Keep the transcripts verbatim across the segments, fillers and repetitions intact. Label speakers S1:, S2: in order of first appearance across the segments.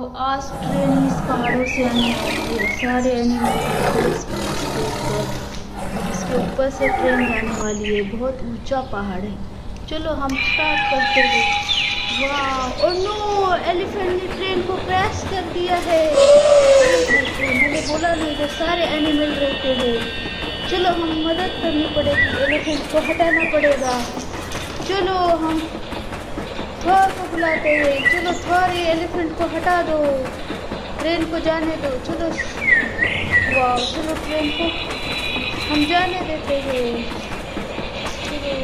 S1: आज ट्रेन इस पहाड़ों से आने वाली है। सारे एनिमल इसके ऊपर से ट्रेन जाने वाली है। बहुत ऊंचा पहाड़ है। चलो हम स्टार्ट करते हैं। वाह, और नो, एलिफेंट ने ट्रेन को क्रैश कर दिया है। मैंने बोला नहीं था सारे एनिमल रहते हैं। चलो हम मदद करनी पड़ेगी, एलिफेंट को हटाना पड़ेगा। चलो हम थॉर को बुलाते हैं। चलो थॉर, ये एलिफेंट को हटा दो, ट्रेन को जाने दो। चलो वाह, चलो ट्रेन को हम जाने देते हैं। चलो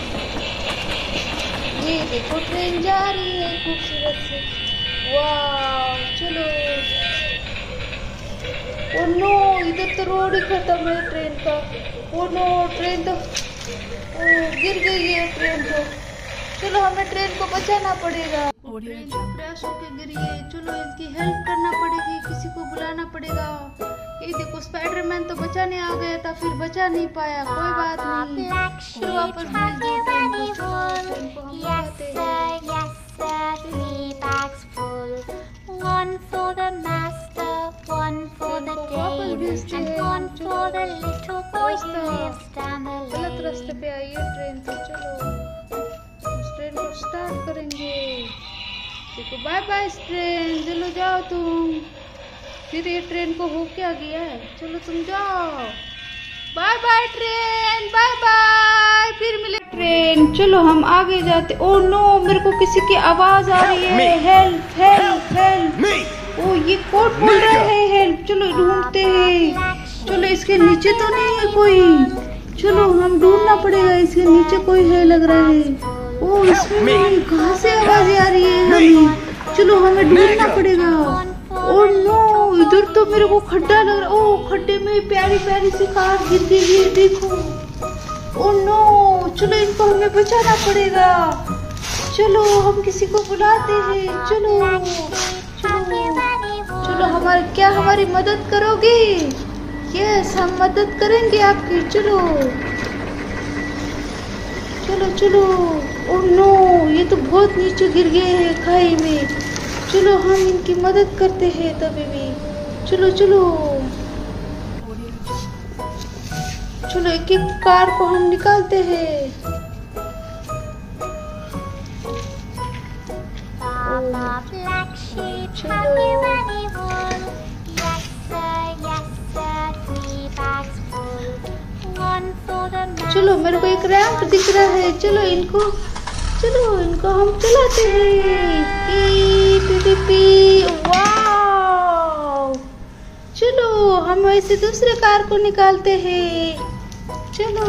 S1: ये देखो ट्रेन जा रही है खूबसूरत से। वाह, चलो। ओ नो, इधर तो रोड ही खत्म है ट्रेन का। ओ नो, ट्रेन तो ओ गिर गई है ट्रेन तो। चलो हमें ट्रेन को बचाना पड़ेगा। ट्रेन क्रैश होके गिरी है। चलो इसकी हेल्प करना पड़ेगी, किसी को बुलाना पड़ेगा। ये देखो स्पाइडरमैन तो बचाने आ गया था, फिर बचा नहीं पाया। कोई बात नहीं, फिर वापस भेज दो ट्रेन को। ट्रेन को हम बुलाते हैं।
S2: One for the master, one for the Dane, and one for the little boy who lives down the lane.
S1: गलत रास्ते पे आई है ट्रेन तो। चलो ट्रेन को स्टार्ट करेंगे। देखो बाय बाय ट्रेन, चलो जाओ तुम। फिर ये ट्रेन को हो क्या गया है। चलो तुम जाओ। Bye bye train, bye bye, फिर मिले ट्रेन। चलो हम आगे जाते। ओ नो, मेरे को किसी की आवाज आ रही है। Help help help. ओ ये कोड बोल रहा है हेल्प। चलो ढूंढते हैं। चलो इसके नीचे तो नहीं है कोई। चलो हम ढूंढना पड़ेगा, इसके नीचे कोई है लग रहा है। ओ इसमें कहाँ से आवाजें आ रही है हमें। चलो हमें ढूंढना पड़ेगा। ओ नो, इधर तो मेरे को खड्डा लग रहा है। ओ खड्डे में प्यारी प्यारी सी कार गिर गई है, देखो। ओ नो, चलो इनको हमें बचाना पड़ेगा। चलो हम किसी को बुलाते हैं। चलो चलो चलो, हमारे क्या हमारी मदद करोगे। यस, हम मदद करेंगे आपकी। चलो चलो चलो। ओ नो, ये तो बहुत नीचे गिर गए हैं खाई में। चलो हम इनकी मदद करते हैं तभी भी। चलो चलो चलो, एक एक कार को हम निकालते हैं। चलो मेरे को एक रैंप दिख रहा है। चलो इनको चलो इनको हम चलाते हैं। पी पी पी पी। वाव, चलो हम ऐसे दूसरे कार को निकालते हैं। चलो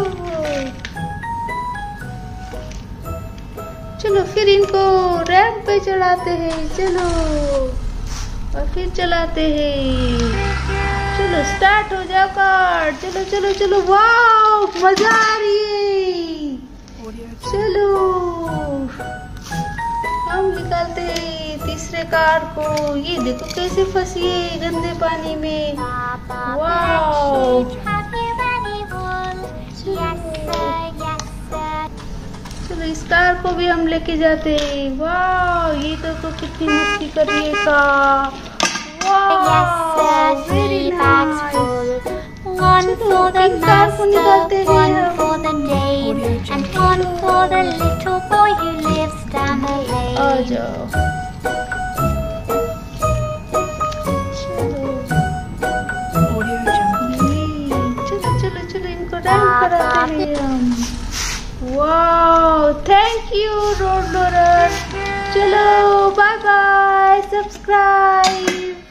S1: चलो, फिर इनको रैंप पे चढ़ाते हैं। चलो और फिर चलाते हैं। चलो स्टार्ट हो जाओ कार। चलो चलो चलो। वाव, मजा आ रही है। चलो हम निकालते हैं तीसरे कार को। ये देखो कैसे फंसी है गंदे पानी में। वाव, चलो इस कार को भी हम लेके जाते हैं। वाह, ये तो, तो कितनी मस्ती कर रही है कार। वाह, very nice.
S2: One for the
S1: car को निकालते
S2: master, one
S1: हैं।
S2: for the Dane, and one for the little boy who lives down the lane.
S1: आ जाओ। चलो चलो चलो, इनको रैंप कराते हैं हम। वाह, थैंक यू रोड रोलर। चलो बाय बाय, सब्सक्राइब।